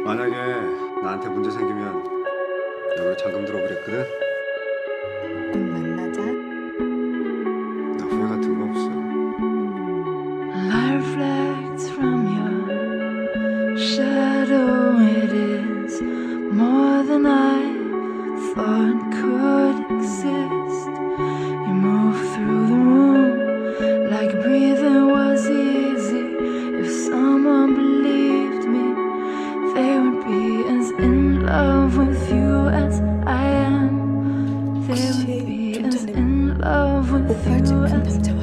만약에 나한테 문제 생기면 여기로 잠금 들어오랬거든? 만나자. 나 후회 같은 거 없어. Light reflects from your shadow. It is more than I thought could exist. You move through the room like breathing was easy. If someone believed me, they would be as in love with you as I am. They would be as in love with you as